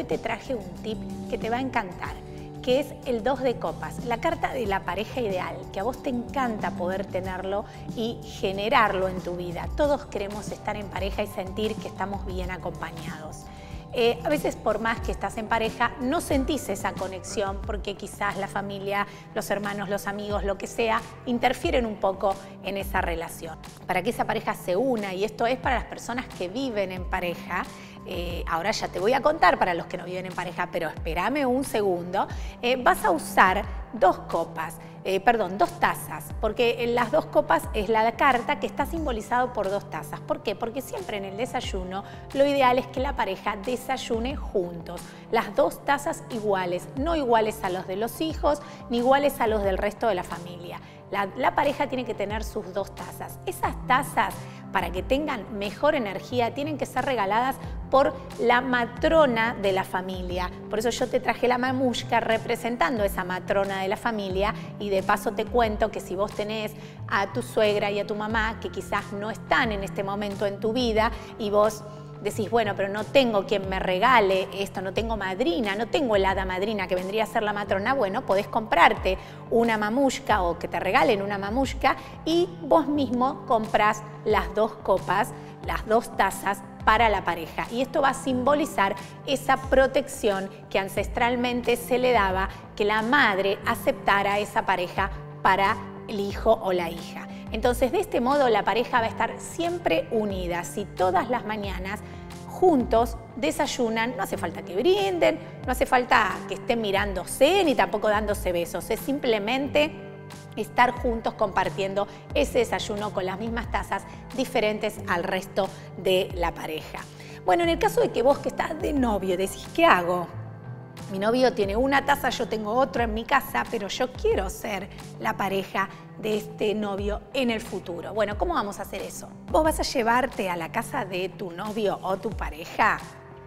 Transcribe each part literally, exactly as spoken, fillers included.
te traje un tip que te va a encantar, que es el dos de copas, la carta de la pareja ideal, que a vos te encanta poder tenerlo y generarlo en tu vida. Todos queremos estar en pareja y sentir que estamos bien acompañados. Eh, a veces por más que estás en pareja no sentís esa conexión porque quizás la familia, los hermanos, los amigos, lo que sea, interfieren un poco en esa relación. Para que esa pareja se una, y esto es para las personas que viven en pareja, eh, ahora ya te voy a contar para los que no viven en pareja, pero espérame un segundo, eh, vas a usar dos copas. Eh, perdón, dos tazas, porque en las dos copas es la carta que está simbolizado por dos tazas. ¿Por qué? Porque siempre en el desayuno lo ideal es que la pareja desayune juntos, las dos tazas iguales, no iguales a los de los hijos ni iguales a los del resto de la familia. La, la pareja tiene que tener sus dos tazas. Esas tazas, para que tengan mejor energía, tienen que ser regaladas por la matrona de la familia. Por eso yo te traje la mamushka representando esa matrona de la familia, y de paso te cuento que si vos tenés a tu suegra y a tu mamá que quizás no están en este momento en tu vida y vos decís, bueno, pero no tengo quien me regale esto, no tengo madrina, no tengo el hada madrina que vendría a ser la matrona, bueno, podés comprarte una mamushka o que te regalen una mamushka y vos mismo comprás las dos copas, las dos tazas para la pareja. Y esto va a simbolizar esa protección que ancestralmente se le daba, que la madre aceptara a esa pareja para el hijo o la hija. Entonces, de este modo, la pareja va a estar siempre unida. Si todas las mañanas juntos desayunan, no hace falta que brinden, no hace falta que estén mirándose ni tampoco dándose besos, es simplemente estar juntos compartiendo ese desayuno con las mismas tazas diferentes al resto de la pareja. Bueno, en el caso de que vos que estás de novio decís, ¿qué hago? Mi novio tiene una taza, yo tengo otra en mi casa, pero yo quiero ser la pareja de este novio en el futuro. Bueno, ¿cómo vamos a hacer eso? Vos vas a llevarte a la casa de tu novio o tu pareja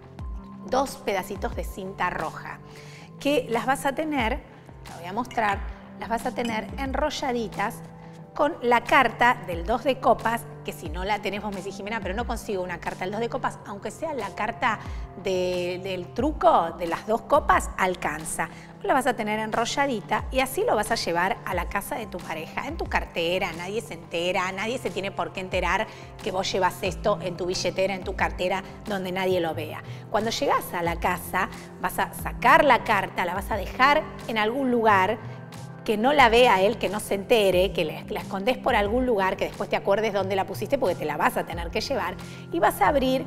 dos pedacitos de cinta roja, que las vas a tener, te voy a mostrar, las vas a tener enrolladitas con la carta del dos de copas, que si no la tenemos, me decís, Jimena, pero no consigo una carta del dos de copas, aunque sea la carta de, del truco de las dos copas, alcanza. La vas a tener enrolladita y así lo vas a llevar a la casa de tu pareja, en tu cartera, nadie se entera, nadie se tiene por qué enterar que vos llevas esto en tu billetera, en tu cartera, donde nadie lo vea. Cuando llegás a la casa, vas a sacar la carta, la vas a dejar en algún lugar, que no la vea él, que no se entere, que la escondés por algún lugar, que después te acuerdes dónde la pusiste porque te la vas a tener que llevar, y vas a abrir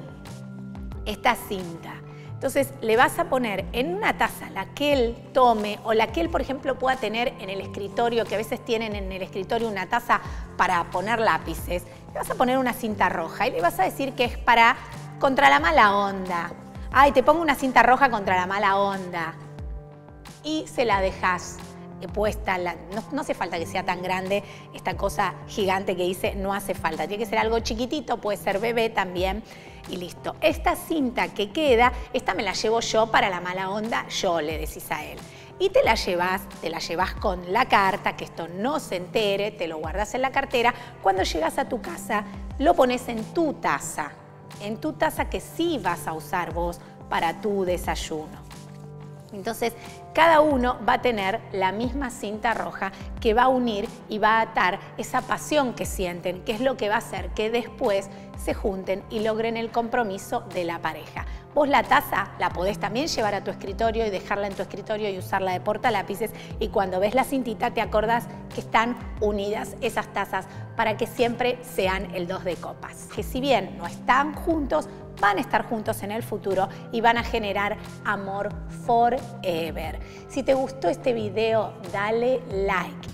esta cinta. Entonces le vas a poner en una taza la que él tome o la que él, por ejemplo, pueda tener en el escritorio, que a veces tienen en el escritorio una taza para poner lápices. Le vas a poner una cinta roja y le vas a decir que es para contra la mala onda. Ay, te pongo una cinta roja contra la mala onda. Y se la dejas puesta, la, no, no hace falta que sea tan grande esta cosa gigante que hice, no hace falta, tiene que ser algo chiquitito, puede ser bebé también y listo. Esta cinta que queda, esta me la llevo yo para la mala onda, yo le decís a él. Y te la llevas, te la llevas con la carta, que esto no se entere, te lo guardas en la cartera, cuando llegas a tu casa lo pones en tu taza, en tu taza que sí vas a usar vos para tu desayuno. Entonces, cada uno va a tener la misma cinta roja que va a unir y va a atar esa pasión que sienten, que es lo que va a hacer que después se junten y logren el compromiso de la pareja. Vos la taza la podés también llevar a tu escritorio y dejarla en tu escritorio y usarla de portalápices, y cuando ves la cintita te acordás que están unidas esas tazas para que siempre sean el dos de copas. Que si bien no están juntos, van a estar juntos en el futuro y van a generar amor forever. Si te gustó este video, dale like